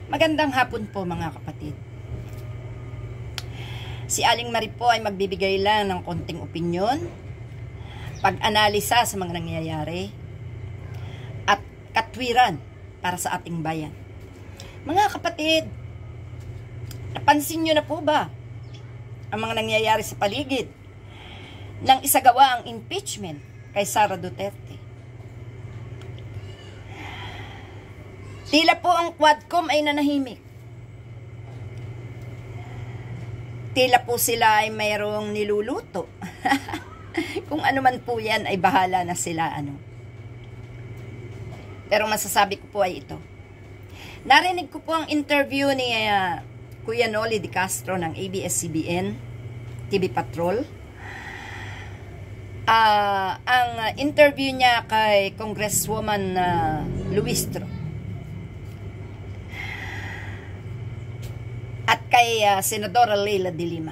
Magandang hapon po mga kapatid. Si Aling Marie po ay magbibigay lang ng konting opinyon, pag-analisa sa mga nangyayari, at katwiran para sa ating bayan. Mga kapatid, napansin nyo na po ba ang mga nangyayari sa paligid nang isagawa ang impeachment kay Sara Duterte? Tila po ang Quadcom ay nanahimik. Tila po sila ay mayroong niluluto. Kung ano man po yan ay bahala na sila Pero masasabi ko po ay ito. Narinig ko po ang interview ni Kuya Noli De Castro ng ABS-CBN TV Patrol. Ang interview niya kay Congresswoman Luistro at kay Senadora Leila de Lima.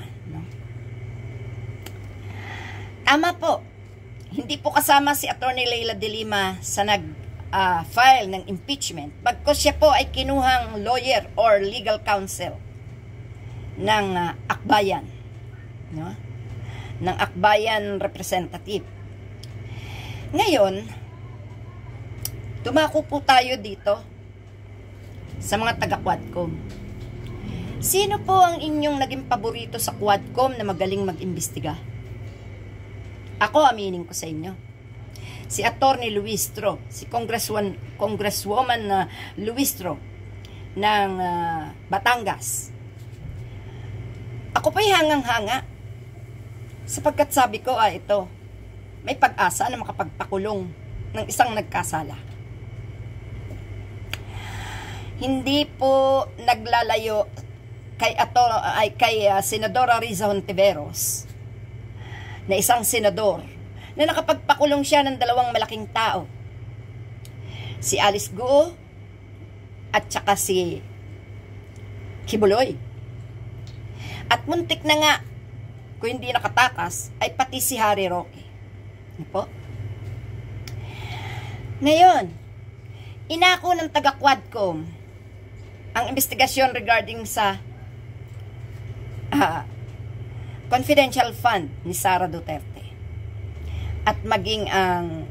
Tama po, hindi po kasama si Attorney Leila de Lima sa nag-file ng impeachment, bagkus siya po ay kinuhang lawyer or legal counsel ng Akbayan, ng Akbayan representative. Ngayon, tumako po tayo dito sa mga taga-Quadcom. Sino po ang inyong naging paborito sa Quadcom na magaling mag-imbestiga? Ako, aminin ko sa inyo. Si Attorney Luistro, si Congresswoman Luistro ng Batangas. Ako pa'y hangang-hanga sapagkat sabi ko, ito, may pag-asa na makapagpakulong ng isang nagkasala. Hindi po naglalayo kay Senadora Riza Hontiveros na isang senador na nakapagpakulong siya ng dalawang malaking tao, si Alice Guo at saka si Kibuloy. At muntik na nga, kung hindi nakatakas, ay pati si Harry Roque. Po? Ngayon, inako ng taga-Quadcom ang investigasyon regarding sa confidential fund ni Sara Duterte at maging ang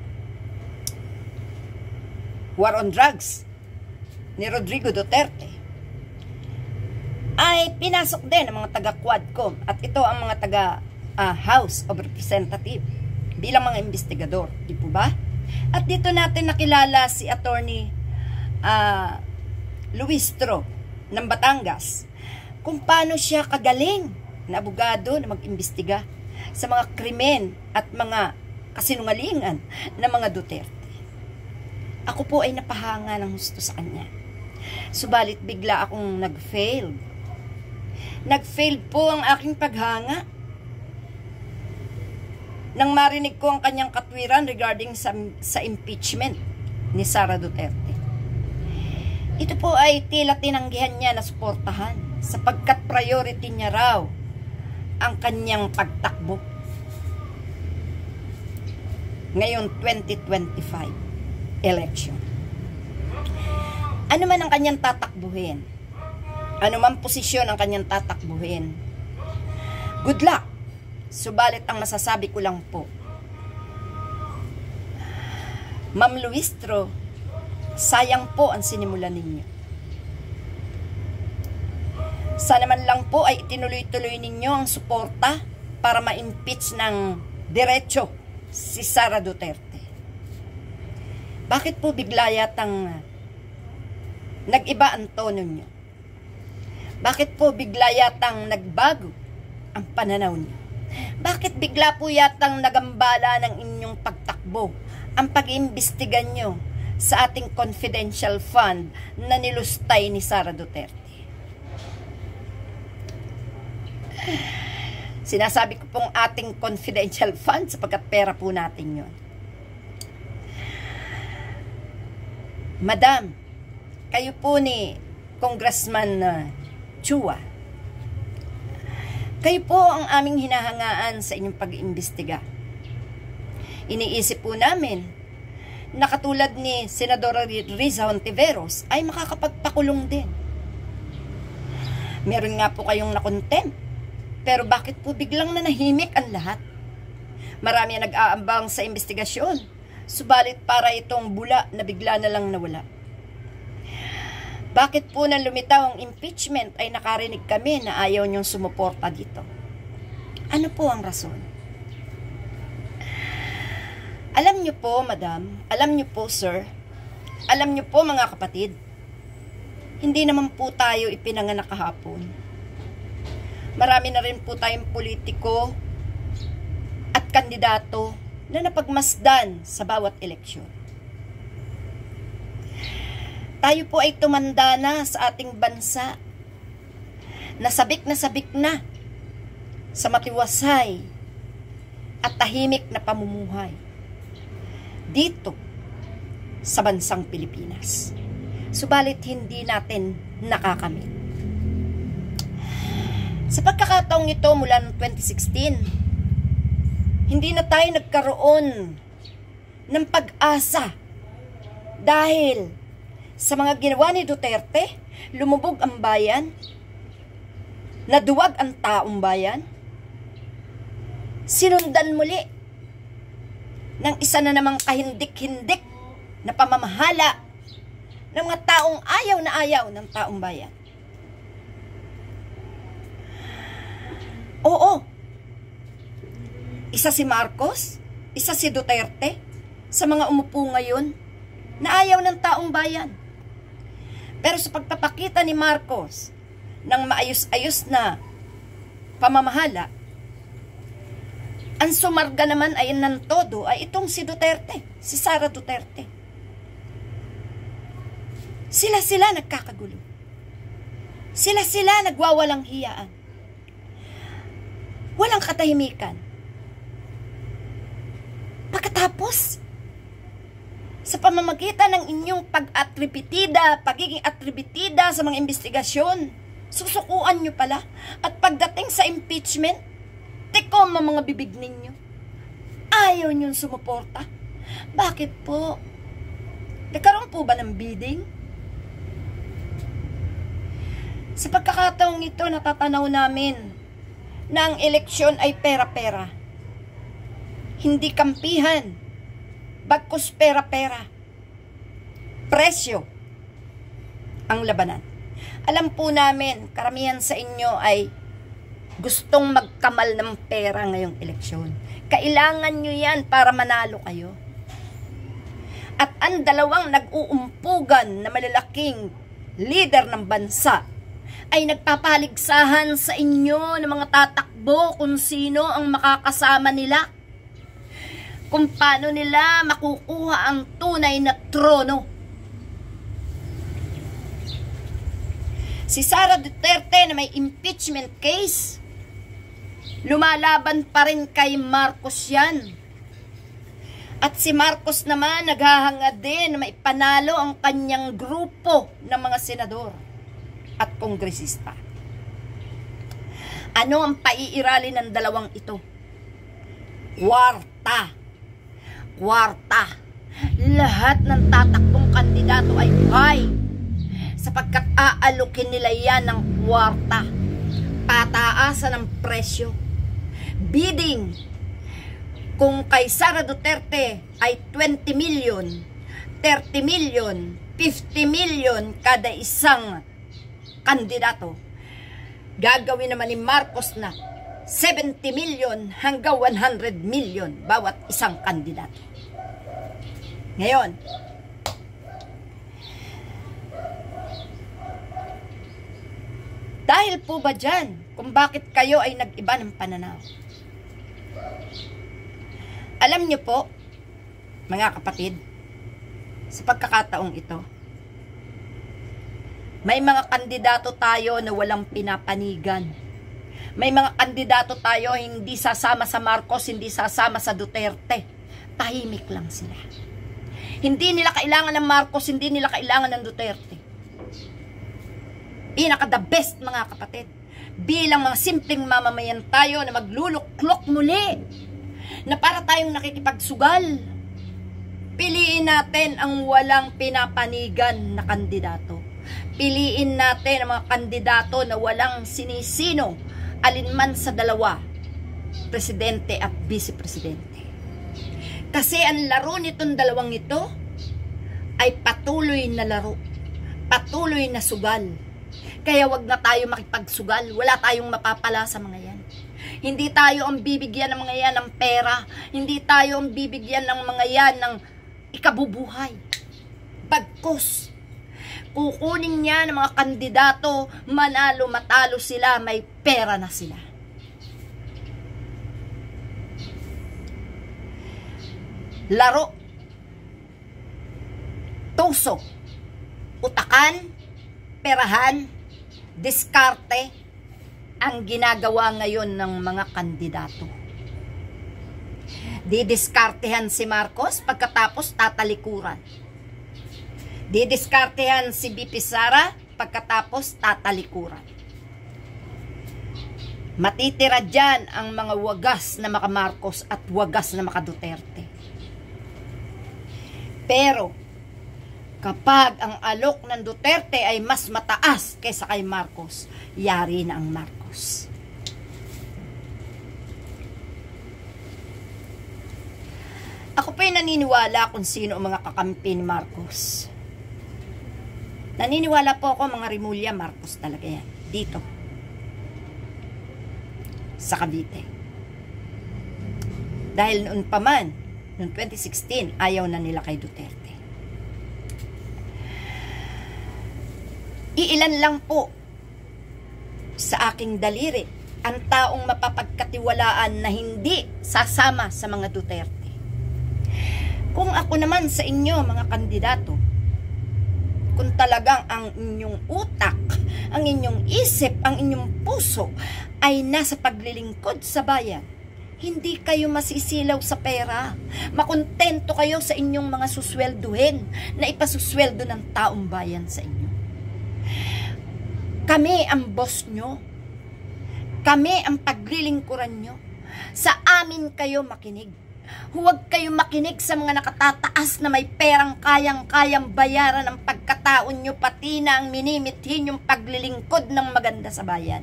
war on drugs ni Rodrigo Duterte ay pinasok din ng mga taga-Quadcom at ito ang mga taga House of Representatives bilang mga investigador, di po ba? At dito natin nakilala si Attorney Luistro ng Batangas kung paano siya kagaling na abogado na mag-imbestiga sa mga krimen at mga kasinungalingan ng mga Duterte. Ako po ay napahanga ng gusto sa kanya. Subalit bigla akong nag-fail. Nag-fail po ang aking paghanga nang marinig ko ang kanyang katwiran regarding sa impeachment ni Sara Duterte. Ito po ay tila tinanggihan niya na suportahan sapagkat priority niya raw ang kanyang pagtakbo ngayon 2025 election. Ano man ang kanyang tatakbuhin, ano man posisyon ang kanyang tatakbuhin, good luck. Subalit ang masasabi ko lang po, Ma'am Luistro, sayang po ang sinimulan ninyo. Sana man lang po ay itinuloy-tuloy ninyo ang suporta para ma-impeach ng diretso si Sara Duterte. Bakit po bigla yatang nag-iba ang tono nyo? Bakit po bigla yatang nagbago ang pananaw nyo? Bakit bigla po yatang nagambala ng inyong pagtakbo ang pag-iimbestiga nyo sa ating confidential fund na nilustay ni Sara Duterte? Sinasabi ko pong ating confidential fund sapagkat pera po natin yun. Madam, kayo po ni Congressman Chua, kayo po ang aming hinahangaan sa inyong pag-iimbestiga. Iniisip po namin na katulad ni Senadora Riza Hontiveros ay makakapagpakulong din. Meron nga po kayong nakontempt, pero bakit po biglang nanahimik ang lahat? Marami ang nag-aambang sa investigasyon, subalit para itong bula na bigla na lang nawala. Bakit po nang lumitaw ang impeachment ay nakarinig kami na ayaw niyong sumuporta dito? Ano po ang rason? Alam niyo po, madam, alam niyo po, sir, alam niyo po, mga kapatid, hindi naman po tayo ipinanganak kahapon. Marami na rin po tayong politiko at kandidato na napagmasdan sa bawat eleksyon. Tayo po ay tumanda na sa ating bansa, nasabik na sa matiwasay at tahimik na pamumuhay dito sa bansang Pilipinas. Subalit hindi natin nakakamit. Sa pagkakataong ito mula noong 2016, hindi na tayo nagkaroon ng pag-asa dahil sa mga ginawa ni Duterte, lumubog ang bayan, naduwag ang taong bayan, sinundan muli ng isa na namang kahindik-hindik na pamamahala ng mga taong ayaw na ayaw ng taong bayan. Oo, isa si Marcos, isa si Duterte, sa mga umupo ngayon na ayaw ng taong bayan. Pero sa pagpapakita ni Marcos ng maayos-ayos na pamamahala, ang sumarga naman ay ng todo ay itong si Duterte, si Sara Duterte. Sila nagkakagulo. Sila nagwawalang hiyaan. Walang katahimikan. Pagkatapos, sa pamamagitan ng inyong pagiging atributida sa mga investigasyon, susukuan nyo pala. At pagdating sa impeachment, tikom ang mga bibig ninyo. Ayaw nyo sumuporta. Bakit po? Nagkaroon po ba ng bidding? Sa pagkakataong ito, natatanaw namin na ang eleksyon ay pera-pera. Hindi kampihan, bagkus pera-pera. Presyo ang labanan. Alam po namin, karamihan sa inyo ay gustong magkamal ng pera ngayong eleksyon. Kailangan nyo yan para manalo kayo. At ang dalawang nag-uumpugan na malalaking leader ng bansa ay nagpapaligsahan sa inyo ng mga tatakbo kung sino ang makakasama nila. Kung paano nila makukuha ang tunay na trono. Si Sara Duterte na may impeachment case, lumalaban pa rin kay Marcos yan. At si Marcos naman naghahangad din na maipanalo ang kanyang grupo ng mga senador at kongresista. Ano ang paiirali ng dalawang ito? Kwarta. Lahat ng tatakbong kandidato ay buhay, sapagkat aalukin nila yan ng kwarta. Pataasan ng presyo. Bidding. Kung kay Sara Duterte ay 20 million, 30 million, 50 million kada isang kandidato, gagawin naman ni Marcos na 70 million hanggang 100 million bawat isang kandidato. Ngayon, dahil po ba dyan kung bakit kayo ay nag-iba ng pananaw? Alam niyo po, mga kapatid, sa pagkakataong ito, may mga kandidato tayo na walang pinapanigan. May mga kandidato tayo hindi sasama sa Marcos, hindi sasama sa Duterte. Tahimik lang sila. Hindi nila kailangan ng Marcos, hindi nila kailangan ng Duterte. Pinaka-the best, mga kapatid. Bilang mga simpleng mamamayan tayo na magluluklok muli, na para tayong nakikipagsugal. Piliin natin ang walang pinapanigan na kandidato. Piliin natin ang mga kandidato na walang sinisino alinman sa dalawa, presidente at vice-presidente. Kasi ang laro nitong dalawang ito ay patuloy na laro, patuloy na sugal. Kaya wag na tayo makipagsugal, wala tayong mapapala sa mga yan. Hindi tayo ang bibigyan ng mga yan ng pera, hindi tayo ang bibigyan ng mga yan ng ikabubuhay. Bagkus, kukunin niya ng mga kandidato, manalo matalo sila, may pera na sila. Laro, tuso, utakan, perahan, diskarte ang ginagawa ngayon ng mga kandidato. Didiskartehan si Marcos, pagkatapos tatalikuran. Didiskartehan si BP Sara, pagkatapos tatalikuran. Matitira dyan ang mga wagas na maka Marcos at wagas na maka Duterte. Pero kapag ang alok ng Duterte ay mas mataas kaysa kay Marcos, yari na ang Marcos. Ako po'y naniniwala kung sino ang mga kakampi ni Marcos. Naniniwala po ako mga Rimulya Marcos talaga yan. Dito. Sa Cavite. Dahil noon pa man, noong 2016, ayaw na nila kay Duterte. Iilan lang po sa aking daliri ang taong mapapagkatiwalaan na hindi sasama sa mga Duterte. Kung ako naman sa inyo, mga kandidato, kung talagang ang inyong utak, ang inyong isip, ang inyong puso ay nasa paglilingkod sa bayan, hindi kayo masisilaw sa pera. Makontento kayo sa inyong mga suswelduhin na ipasusweldo ng taong bayan sa inyo. Kami ang boss nyo. Kami ang paglilingkuran nyo. Sa amin kayo makinig. Huwag kayo makinig sa mga nakatataas na may perang kayang-kayang bayaran ng pagkataon nyo, pati na ang minimithin yung paglilingkod ng maganda sa bayan.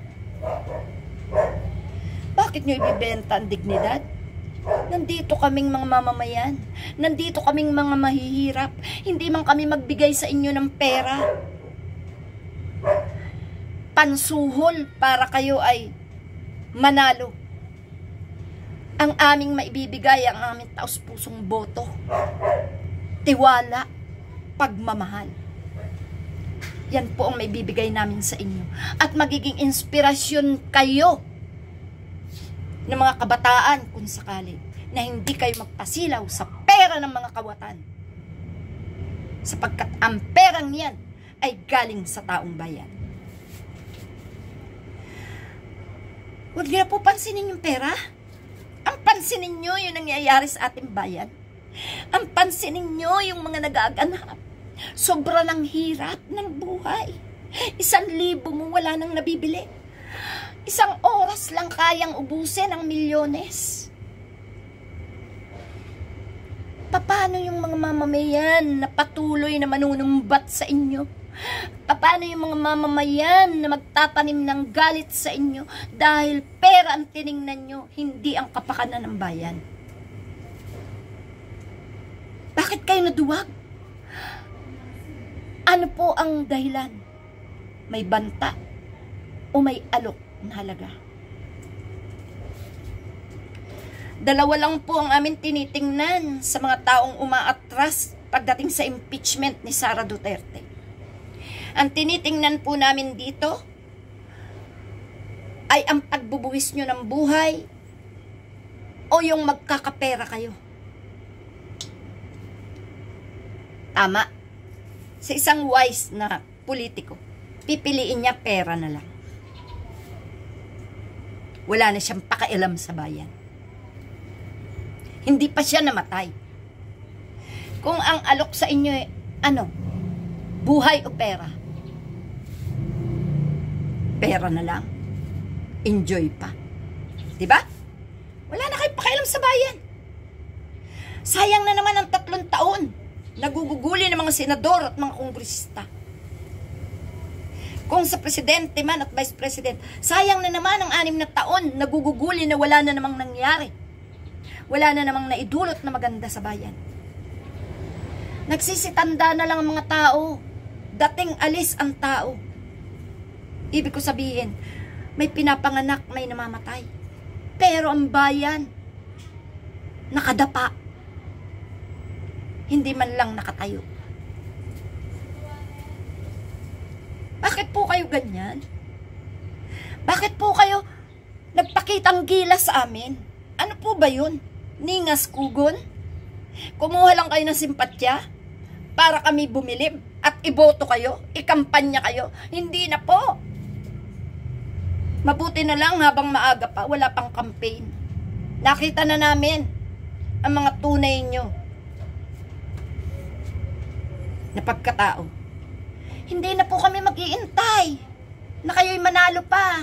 Bakit nyo ibibenta ang dignidad? Nandito kaming mga mamamayan. Nandito kaming mga mahihirap. Hindi man kami magbigay sa inyo ng pera. Pansuhol para kayo ay manalo. Ang aming maibibigay, ang aming taos-pusong boto, tiwala, pagmamahal. Yan po ang maibibigay namin sa inyo. At magiging inspirasyon kayo ng mga kabataan kung sakali na hindi kayo magpasilaw sa pera ng mga kawatan. Sapagkat ang perang yan ay galing sa taong bayan. Huwag niyo na po pansinin yung pera. Ang pansinin nyo yung nangyayari sa ating bayan. Ang pansinin nyo yung mga nagaganap. Sobra ng hirap ng buhay. 1,000 mo wala nang nabibili. 1 oras lang kayang ubusin ang milyones. Paano yung mga mamamayan na patuloy na manunumbat sa inyo? Paano yung mga mamamayan na magtatanim ng galit sa inyo dahil pera ang tiningnan nyo, hindi ang kapakanan ng bayan? Bakit kayo naduwag? Ano po ang dahilan? May banta o may alok na halaga? Dalawa lang po ang amin tinitingnan sa mga taong umaatras pagdating sa impeachment ni Sara Duterte. Ang tinitingnan po namin dito ay ang pagbubuwis nyo ng buhay o yung magkakapera kayo. Tama. Sa isang wise na politiko, pipiliin niya pera na lang. Wala na siyang pakialam sa bayan. Hindi pa siya namatay. Kung ang alok sa inyo ay buhay o pera? Pera na lang. Enjoy pa. Diba? Wala na kayo pakialam sa bayan. Sayang na naman ang 3 taon. Naguguguli ng mga senador at mga kongresista. Kung sa presidente man at vice president, sayang na naman ang 6 na taon. Naguguguli na wala na namang nangyari. Wala na namang naidulot na maganda sa bayan. Nagsisitanda na lang ang mga tao. Dating alis ang tao. Ibig ko sabihin, may pinapanganak, may namamatay. Pero ang bayan, nakadapa. Hindi man lang nakatayo. Bakit po kayo ganyan? Bakit po kayo nagpakitang gilas sa amin? Ano po ba yun? Ningas kugon? Kumuha lang kayo ng simpatya para kami bumilib at iboto kayo, ikampanya kayo? Hindi na po. Mabuti na lang habang maaga pa, wala pang campaign. Nakita na namin ang mga tunay nyo na pagkatao. Hindi na po kami mag-iintay na kayo'y manalo pa.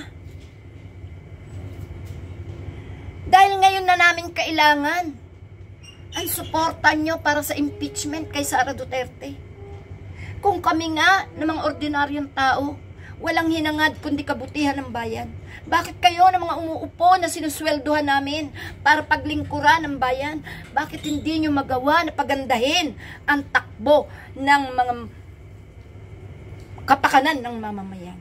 Dahil ngayon na namin kailangan ay suportan nyo para sa impeachment kay Sara Duterte. Kung kami nga na mga ordinaryong tao, walang hinangad kundi kabutihan ng bayan, bakit kayo na mga umuupo na sinusweldohan namin para paglingkuran ng bayan, bakit hindi nyo magawa na pagandahin ang takbo ng mga kapakanan ng mamamayan?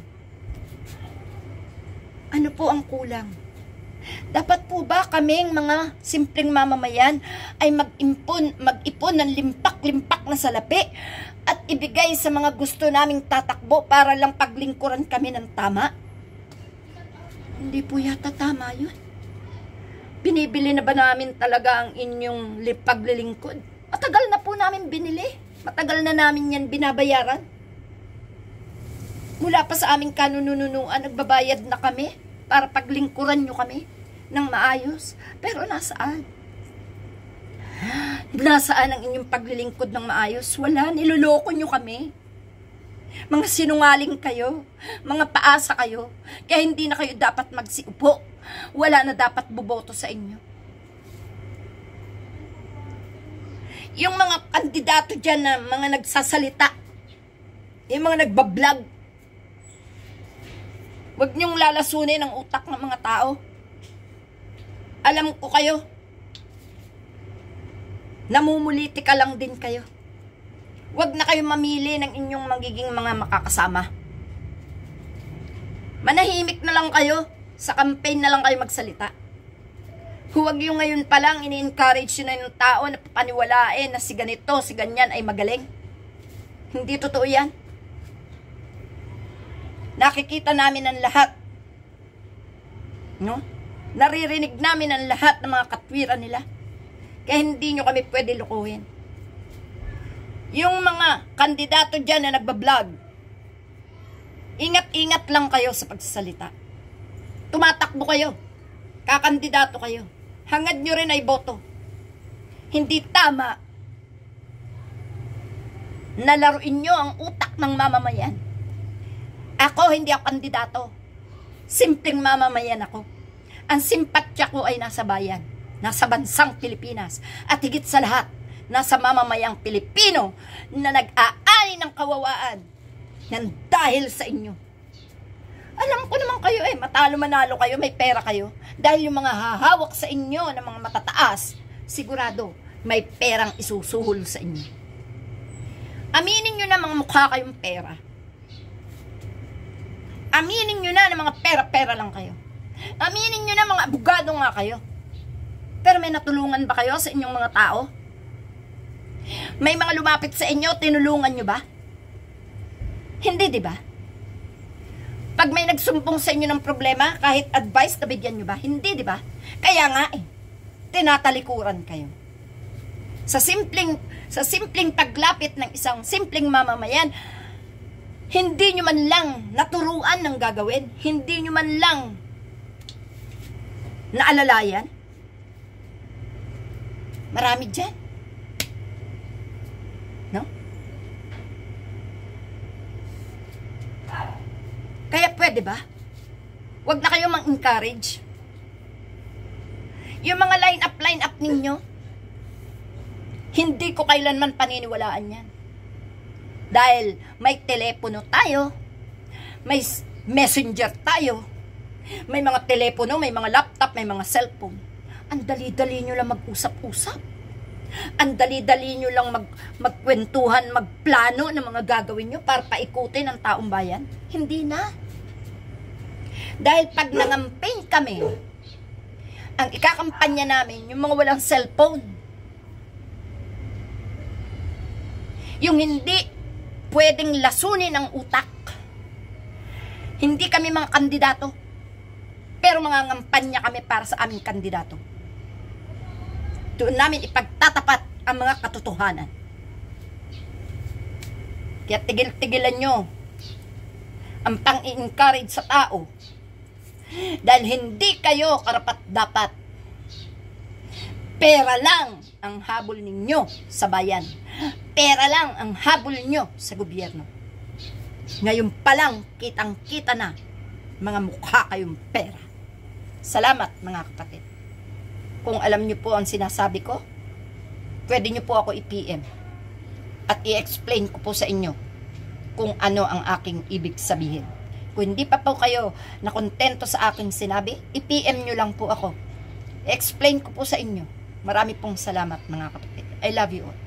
Ano po ang kulang? Dapat po ba kaming mga simpleng mamamayan ay mag-ipon ng limpak-limpak na salapi at ibigay sa mga gusto naming tatakbo para lang paglingkuran kami ng tama? Hindi po yata tama yun. Binibili na ba namin talaga ang inyong paglilingkod? Matagal na po namin binili. Matagal na namin yan binabayaran. Mula pa sa aming kanununuan, nagbabayad na kami para paglingkuran nyo kami ng maayos. Pero nasaan? Nasaan ang inyong paglilingkod ng maayos? Wala, niloloko nyo kami. Mga sinungaling kayo, mga paasa kayo, kaya hindi na kayo dapat magsiupo. Wala na dapat buboto sa inyo. Yung mga kandidato dyan na mga nagsasalita, yung mga nagbablog, huwag niyong lalasunin ang utak ng mga tao. Alam ko kayo, namumuliti ka lang din kayo. Huwag na kayo mamili ng inyong magiging mga makakasama. Manahimik na lang kayo, sa campaign na lang kayo magsalita. Huwag yung ngayon pa lang ini-encourage yun na yung tao na papaniwalain na si ganito, si ganyan ay magaling. Hindi totoo yan. Nakikita namin ang lahat. No? Naririnig namin ang lahat ng mga katwiran nila. Kaya hindi nyo kami pwede lukuhin. Yung mga kandidato dyan na nagbablog, ingat-ingat lang kayo sa pagsasalita. Tumatakbo kayo. Kakandidato kayo. Hangad nyo rin ay boto. Hindi tama na laruin nyo ang utak ng mamamayan. Ako, hindi ako kandidato. Simpleng mamamayan ako. Ang simpatya ko ay nasa bayan. Nasa bansang Pilipinas. At higit sa lahat, nasa mamamayang Pilipino na nag-aani ng kawawaan yan dahil sa inyo. Alam ko naman kayo matalo manalo kayo, may pera kayo. Dahil yung mga hahawak sa inyo ng mga matataas, sigurado may perang isusuhol sa inyo. Aminin nyo na mga mukha kayong pera. Aminin nyo na mga pera-pera lang kayo. Aminin nyo na mga abogado nga kayo. Pero may natulungan ba kayo sa inyong mga tao? May mga lumapit sa inyo, tinulungan nyo ba? Hindi, di ba? Pag may nagsumbong sa inyo ng problema, kahit advice, nabigyan nyo ba? Hindi, di ba? Kaya nga tinatalikuran kayo. Sa simpleng paglapit ng isang simpleng mamamayan, hindi nyo man lang naturuan ng gagawin, hindi nyo man lang naalalayan. Marami dyan. No? Kaya pwede ba? Huwag na kayo mang-encourage. Yung mga line up ninyo, Hindi ko kailanman paniniwalaan yan. Dahil may telepono tayo, may messenger tayo, may mga telepono, may mga laptop, may mga cellphone. Ang dali-dali nyo lang mag-usap-usap. Ang dali-dali nyo lang magkwentuhan, magplano ng mga gagawin nyo para paikutin ang taong bayan. Hindi na. Dahil pag nangamping kami, ang ikakampanya namin, yung mga walang cellphone. Yung hindi pwedeng lasunin ang utak. Hindi kami mga kandidato, pero mga ngampanya kami para sa aming kandidato. Doon namin ipagtatapat ang mga katotohanan. Kaya tigil-tigilan nyo ang pang-i-encourage sa tao. Dahil hindi kayo karapat-dapat. Pera lang ang habol ninyo sa bayan. Pera lang ang habol nyo sa gobyerno. Ngayon pa lang, kitang-kita na mga mukha kayong pera. Salamat mga kapatid. Kung alam nyo po ang sinasabi ko, pwede nyo po ako i-PM at i-explain ko po sa inyo kung ano ang aking ibig sabihin. Kung hindi pa po kayo nakontento sa aking sinabi, i-PM nyo lang po ako. I-explain ko po sa inyo. Marami pong salamat mga kapatid. I love you all.